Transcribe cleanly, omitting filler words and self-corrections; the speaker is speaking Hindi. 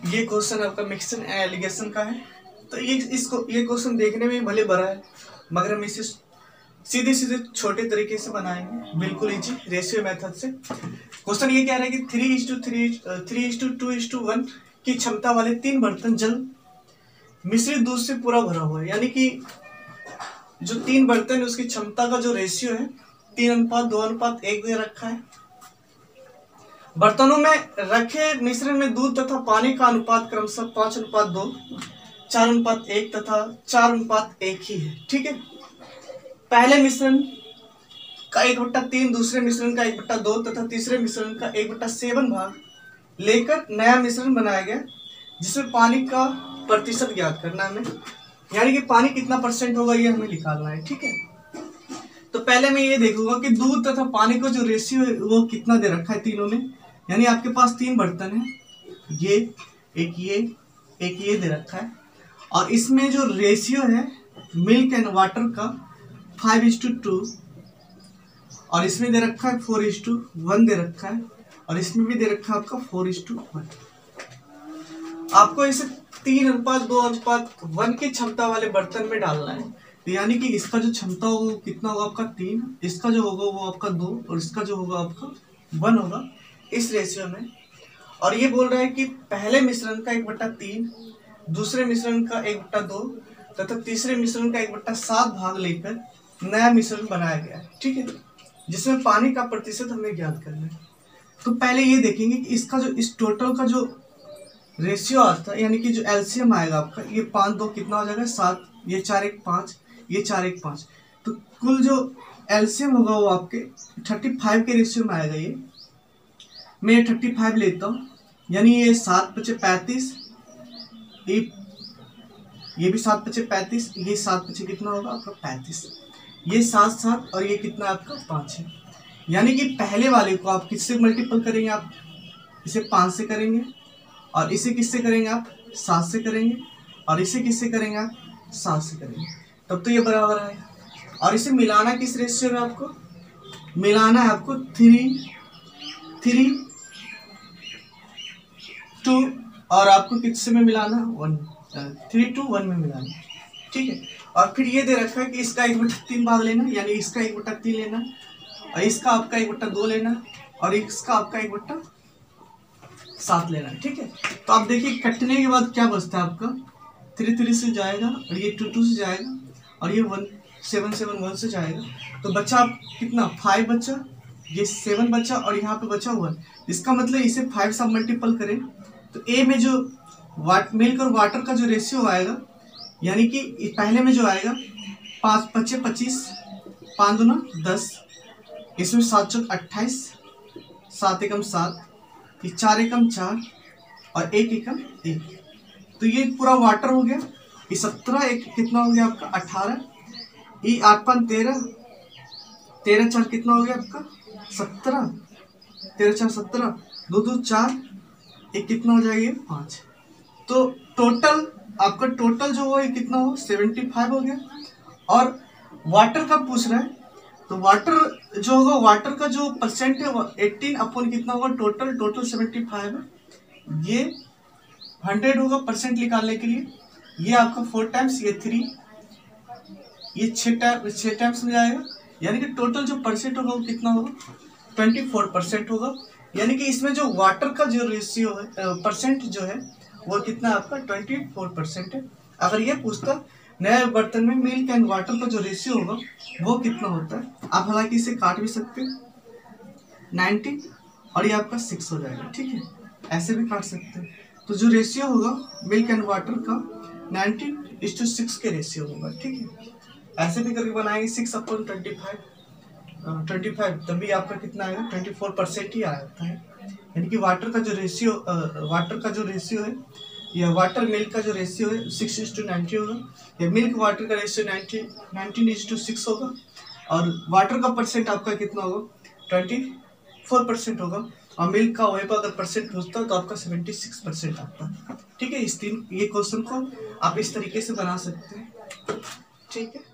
ये क्वेश्चन आपका मिक्सचर एंड एलिगेशन का है। तो ये क्वेश्चन देखने में भले बड़ा है मगर हम इसे सीधे सीधे छोटे तरीके से बनाएंगे, बिल्कुल इजी रेशियो मेथड से। क्वेश्चन ये कह रहा है कि 3:2:1 की क्षमता वाले 3 बर्तन जल मिश्रित दूध से पूरा भरा हुआ है। यानी कि जो 3 बर्तन है उसकी क्षमता का जो रेशियो है 3:2:1 दे रखा है। बर्तनों में रखे मिश्रण में दूध तथा पानी का अनुपात क्रमशः 5:2, 4:1 तथा 4:1 ही है। ठीक है, पहले मिश्रण का 1/3, दूसरे मिश्रण का 1/2 तथा तीसरे मिश्रण का 1/7 भाग लेकर नया मिश्रण बनाया गया जिसमें पानी का प्रतिशत ज्ञात करना है हमें। यानी कि पानी कितना परसेंट होगा ये हमें निकालना है। ठीक है, तो पहले मैं ये देखूंगा कि दूध तथा पानी का जो रेशियो है वो कितना दे रखा है तीनों में। यानी आपके पास 3 बर्तन है, ये एक ये दे रखा है और इसमें जो रेशियो है मिल्क एंड वाटर का 5:2 और इसमें दे रखा है 4:1 दे रखा है और इसमें भी दे रखा है आपका 4:1। आपको इसे 3:2:1 की क्षमता वाले बर्तन में डालना है। तो यानी कि इसका जो क्षमता होगा कितना होगा आपका 3, इसका जो होगा वो आपका 2 और इसका जो होगा आपका 1 होगा इस रेशियो में। और ये बोल रहा है कि पहले मिश्रण का 1/3, दूसरे मिश्रण का 1/2 तथा तीसरे मिश्रण का 1/7 भाग लेकर नया मिश्रण बनाया गया है। ठीक है, जिसमें पानी का प्रतिशत हमें ज्ञात करना है। तो पहले ये देखेंगे कि इसका जो इस टोटल का जो रेशियो आता है यानी कि जो एलसीएम आएगा आपका, ये 5:2 कितना हो जाएगा 7, ये 4:1 ये 4:1। तो कुल जो एलसीएम होगा वो आपके 35 के रेशियो में आएगा। ये मैं 35 लेता हूँ, यानी ये 7×5 = 35, ये भी 7×5 = 35, ये 7×5 कितना होगा आपका 35, ये 7 और ये कितना आपका 5 है। यानी कि पहले वाले को आप किससे मल्टीपल करेंगे, आप इसे 5 से करेंगे और इसे किससे करेंगे आप 7 से करेंगे और इसे किससे करेंगे आप 7 से करेंगे, तब तो ये बराबर आएगा। और इसे मिलाना किस रेशियो में आपको मिलाना है, आपको 3:2 और आपको किससे में मिलाना 3:1 में मिलाना। ठीक है, और फिर ये दे रखा है कि इसका 1/3 भाग लेना, यानी इसका 1/3 लेना और इसका आपका 1/2 लेना और इसका आपका 1/7 लेना। ठीक है, तो आप देखिए कटने के बाद क्या बचता है आपका 3 से जाएगा और ये 2 से जाएगा और ये 1 से जाएगा। तो बचा आप कितना 5 बचा, ये 7 बचा और यहाँ पे बचा 1। इसका मतलब इसे 5 से मल्टीपल करें तो ए में जो मिल्क और वाटर का जो रेशियो आएगा, यानी कि पहले में जो आएगा 5×5 = 25, 5×2 = 10, इसमें 7×4 = 28, 7×1 = 7, ये 4×1 = 4 और 1×1 = 1। तो ये पूरा वाटर हो गया। ये 17, एक कितना हो गया आपका 18, ये 8×5 = 13, 13×4 कितना हो गया आपका 17, 13×4 = 17, 2×2 = 4, एक कितना हो जाएगा 5। तो टोटल आपका टोटल जो हो कितना हो 75 हो गया। और वाटर का पूछ रहा है तो वाटर जो होगा, वाटर का जो परसेंट है वो 18 कितना होगा टोटल 75 है। ये 100 होगा परसेंट निकालने के लिए, ये आपका 4 टाइम्स, ये 3, ये 6 टाइम्स में जाएगा। यानी कि टोटल जो परसेंट होगा वो कितना होगा 24% होगा। यानी कि इसमें जो वाटर का जो रेशियो है परसेंट जो है वो कितना आपका 24% है। अगर ये पूछता नए बर्तन में मिल्क एंड वाटर का जो रेशियो होगा वो कितना होता है, आप हालांकि इसे काट भी सकते हैं 90 और ये आपका 6 हो जाएगा। ठीक है, ऐसे भी काट सकते हैं। तो जो रेशियो होगा मिल्क एंड वाटर का 90:6 के रेशियो होगा। ठीक है, ऐसे भी करके बनाएंगे 6/25 तभी आपका कितना आएगा 24% ही आता है। यानी कि वाटर का जो रेशियो है या वाटर मिल्क का जो रेशियो है 6:90 होगा, या मिल्क वाटर का रेशियो 19:6 होगा और वाटर का परसेंट आपका कितना होगा 24% होगा और मिल्क का वही पर अगर परसेंट पूछता तो आपका 76% आता है। ठीक है, ये क्वेश्चन को आप इस तरीके से बना सकते हैं। ठीक है।